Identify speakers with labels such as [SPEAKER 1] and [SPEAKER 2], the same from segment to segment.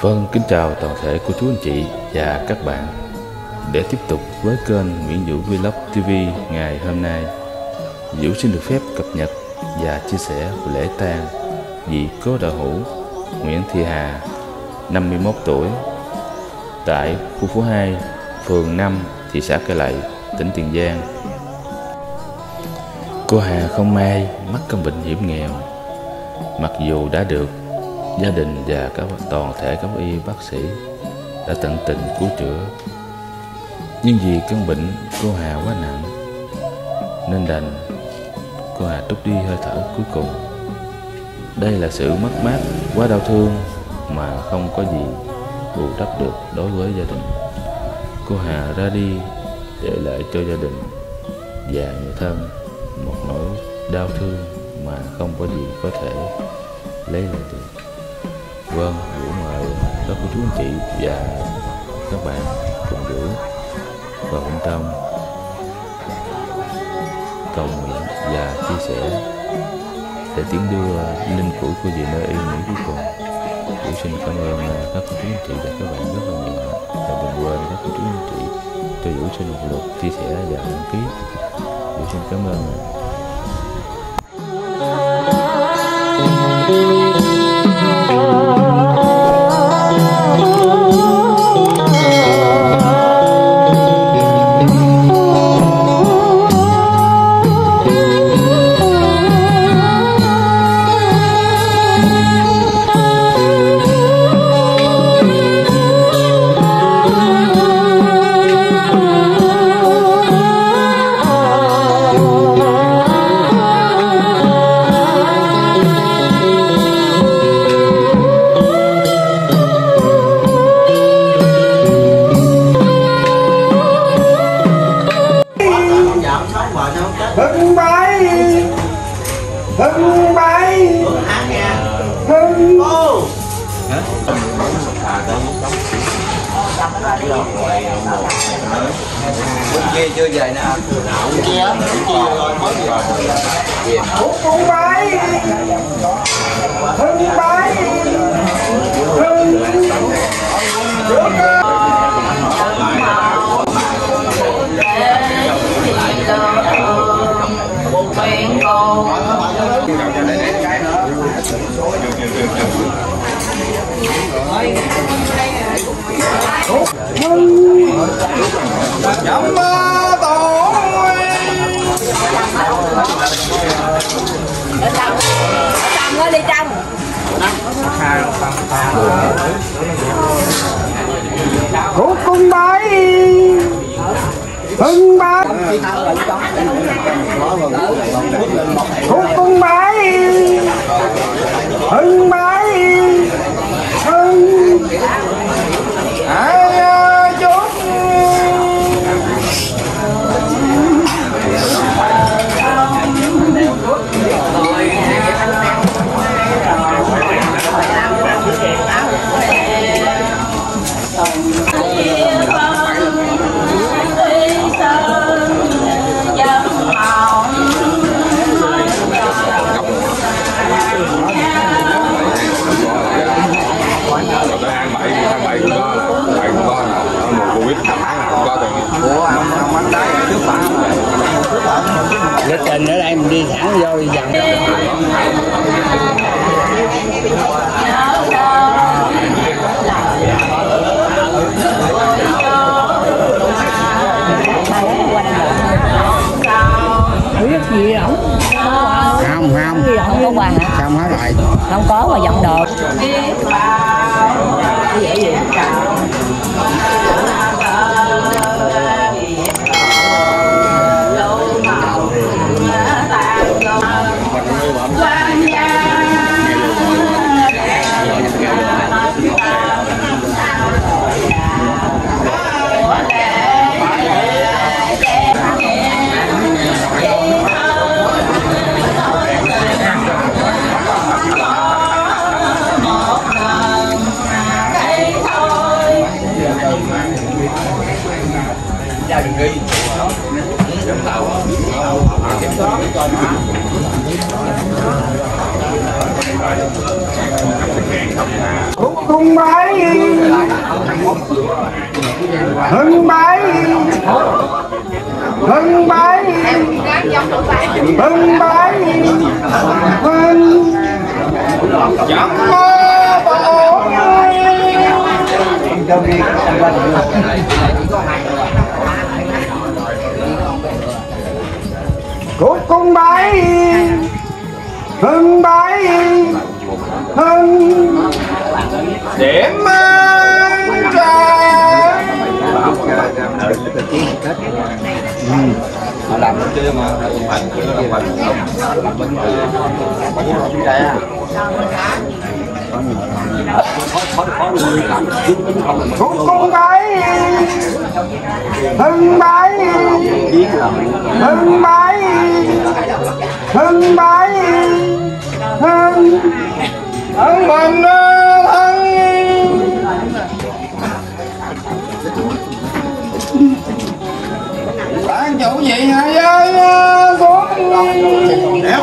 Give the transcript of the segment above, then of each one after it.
[SPEAKER 1] Vâng, kính chào toàn thể cô chú anh chị và các bạn. Để tiếp tục với kênh Nguyễn Vũ Vlog TV ngày hôm nay, Vũ xin được phép cập nhật và chia sẻ buổi lễ tang vị cố đạo hữu Nguyễn Thị Hà, 51 tuổi, tại khu phố 2, phường 5, thị xã Cai Lậy, tỉnh Tiền Giang. Cô Hà không may mắc căn bệnh hiểm nghèo, mặc dù đã được gia đình và toàn thể các y bác sĩ đã tận tình cứu chữa, nhưng vì căn bệnh cô Hà quá nặng nên đành cô Hà trút đi hơi thở cuối cùng. Đây là sự mất mát quá đau thương mà không có gì bù đắp được đối với gia đình. Cô Hà ra đi để lại cho gia đình và người thân một nỗi đau thương mà không có gì có thể lấy lại được. Vâng, Vũ mời các cô chú anh chị và các bạn cùng Vũ vào bên trong cầu nguyện và chia sẻ để tiến đưa linh cữu cô về nơi yên nghỉ cuối cùng. Vũ xin cảm ơn các cô chú anh chị và các bạn rất là nhiều, và đừng quên các cô chú anh chị cho Vũ xin một lượt chia sẻ và đăng ký. Vũ xin cảm ơn.
[SPEAKER 2] Hưng bay, hưng bay, hưng
[SPEAKER 3] kia chưa về nè, kia rồi mới về.
[SPEAKER 2] hưng bay, hưng bay, hưng nhắm tội
[SPEAKER 4] Trăng ơi, đi Trăng.
[SPEAKER 2] khúc cung bay, hưng bay, khúc cung bay, hưng bay, hưng ai chốt
[SPEAKER 5] lịch trình ở đây mình đi thẳng vô đi dần.
[SPEAKER 4] Biết gì ổng?
[SPEAKER 5] Không
[SPEAKER 4] Không có quà hả?
[SPEAKER 5] không hết rồi,
[SPEAKER 4] Không có mà giọng đồ.
[SPEAKER 2] khúc cung bái hưng bái hưng bái hưng bái hưng chấm tổ cúc cung bái hưng bái hưng điểm ra
[SPEAKER 3] họ làm được chưa mà làm
[SPEAKER 2] cúc cung bái hưng bái hưng bái hưng bái hưng hưng bình hưng bạn chủ gì hả ơi xuống đẹp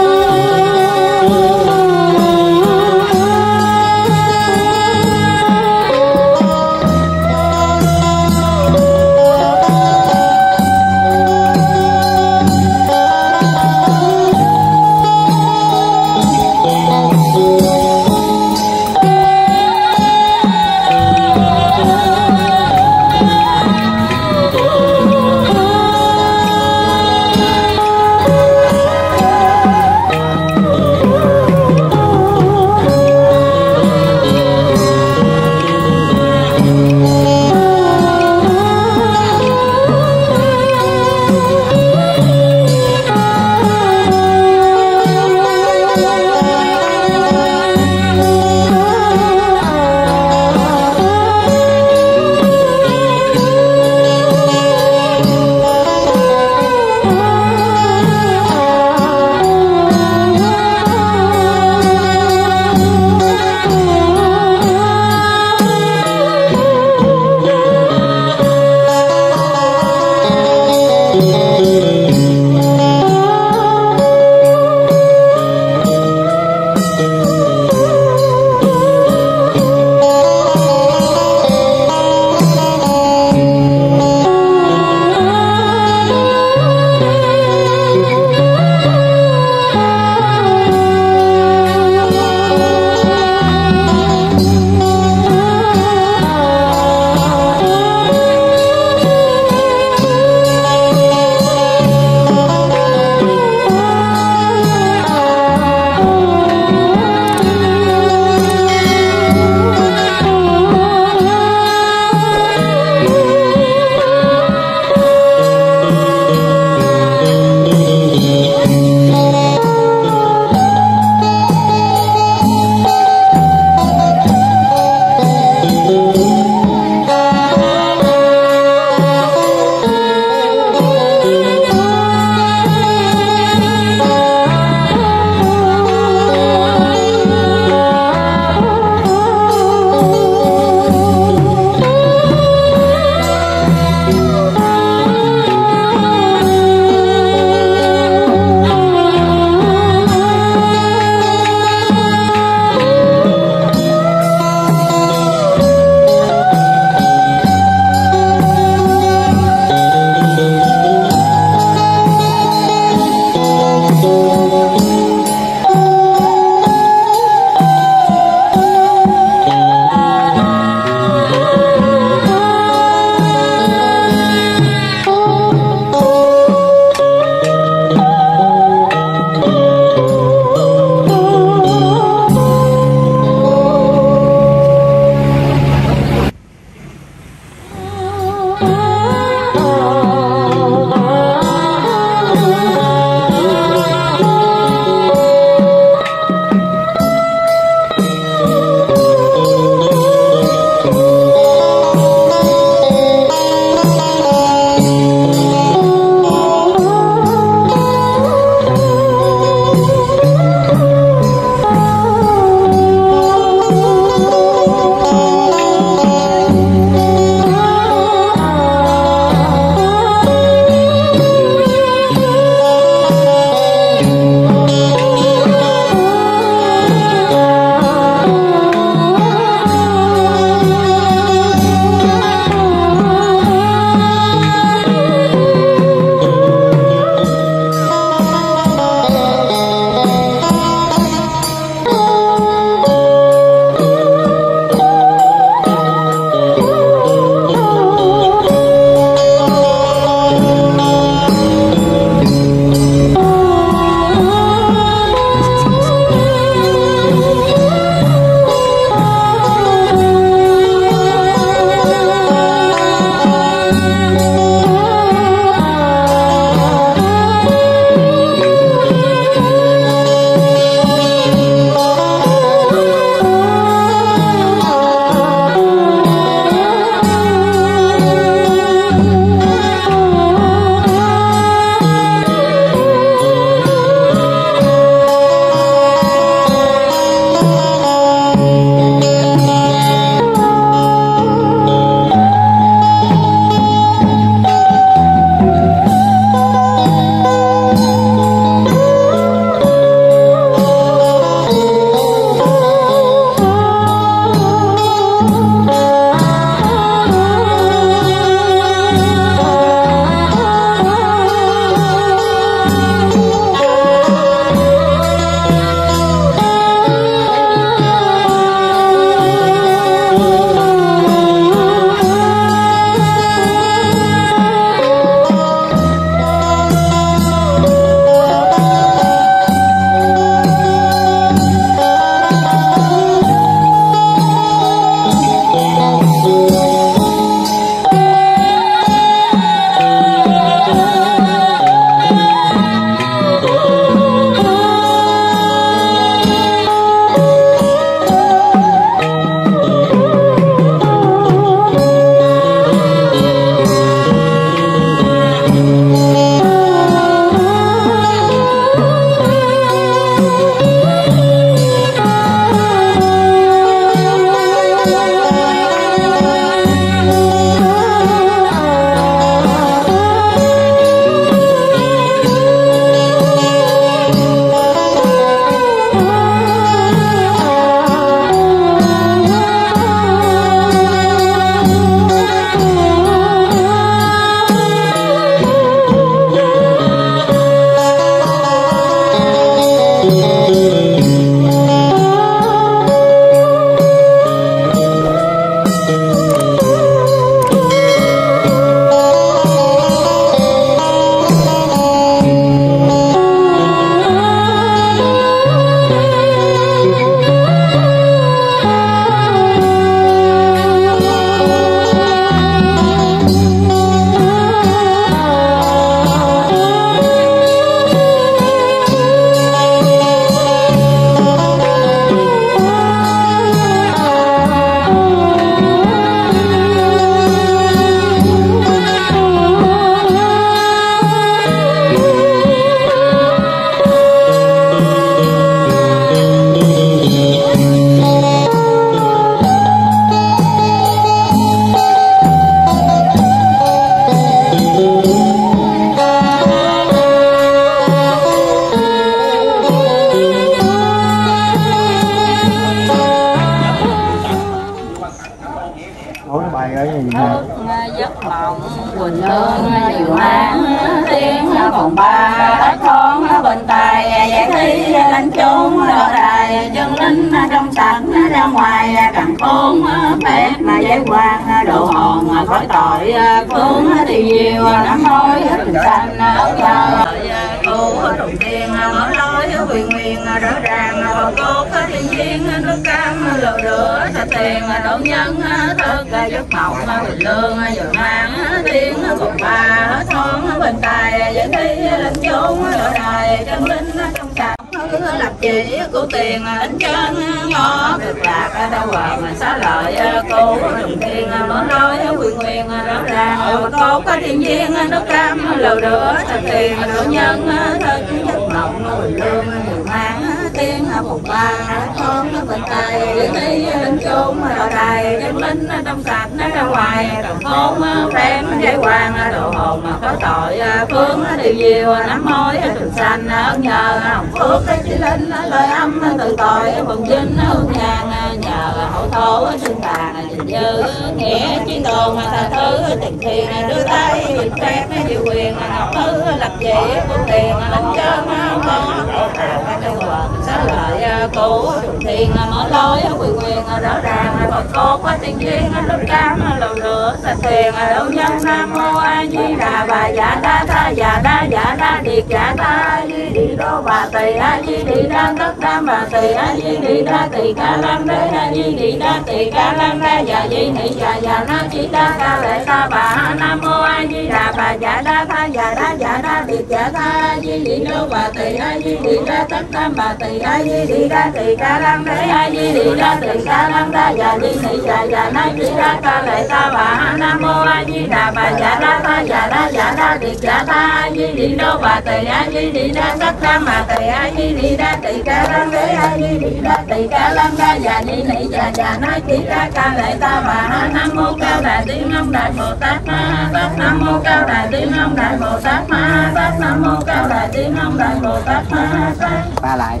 [SPEAKER 4] phòng ba hết thôn bên tài giải thi lên chốn đo đài chân linh trong sạch ra ngoài càng khôn phép mà giải quan độ hồn khỏi tội phương thì nhiều năm môi tình xanh ốc nhờ cô đồng tiền mở lối quyền nguyên rõ ràng cô có thiên nhiên nước cam lầu rửa sạch tiền đổ nhân thức giấc mộng bình lương vừa mang tiếng một bà hết thôn bên tài giải thi lên chốn đo đài chân linh trong sạch làm chỉ của tiền in trên ngõ cực lạc đâu mà xá lợi cô đồng tiền mở lối quyền nguyên rõ ràng cô có thiên nhiên nước cam lầu rửa sạch tiền đổ nhân thức giấc mộng bình lương vừa mang tiếng một ba thôn bên tay giải thi lên chốn đo đài chân linh trong sạch ra ngoài còn khôn phép giải quan độ hồn mà có tội phương điều diệu nắm môi tình xanh nhờ hồng phước chỉ linh lời âm từ tội bồng vinh hương nhang nhờ hậu thổ sinh tàn trình dư nghĩa chiến tồn tha thứ tình thiên đưa tay bình phép diệu quyền ngọc thứ lập dị của tiền lãnh chân có châu quần xá lợi cũ trùng thiên mở lối quyền quyền rõ ràng bậc cô có tiên duyên lúc cam lầu rửa sạch tiền đâu nhân nam mô a di đà bà dạ đa tha dạ đa điệt dạ đa a di đi đô bà tỳ a di đi đa tất đam bà tỳ a di đi đa tỳ ca lam đế a di đi đa tỳ ca lam đế dạ di nị dạ na chi đa ca lệ ta bà nam mô a di đà bà dạ đa tha dạ đa điệt dạ đa a di đi đô bà tỳ a di đi đa tất đam bà tỳ a di đi đa tỳ ca lam đế a di đi đa tỳ ca lam đế dạ di nị dạ na chi đa ca lệ ta bà nam mô a di đà bà dạ đa tha dạ đa điệt dạ đa a di đi đô bà tỳ a di đi đa tất đam bà tỳ a di đi đa tỳ ca lam đế a di đi đa tỳ ca lam đế dạ di nị dạ na chi đa ca lệ ta bà nam mô cao đà tiên ông đại bồ tát ma tát nam mô cao đà tiên ông đại bồ tát ma tát nam mô cao đà tiên ông đại bồ tát ma tát.
[SPEAKER 5] Ba lại.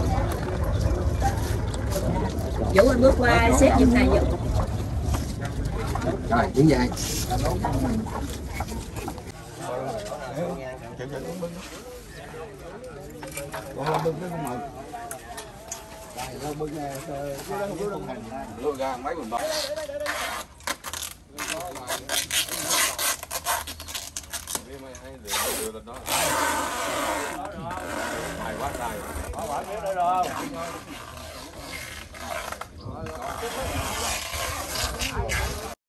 [SPEAKER 4] Vũ anh bước qua xếp giùm này giùm.
[SPEAKER 5] Rồi đứng dậy.
[SPEAKER 3] Quá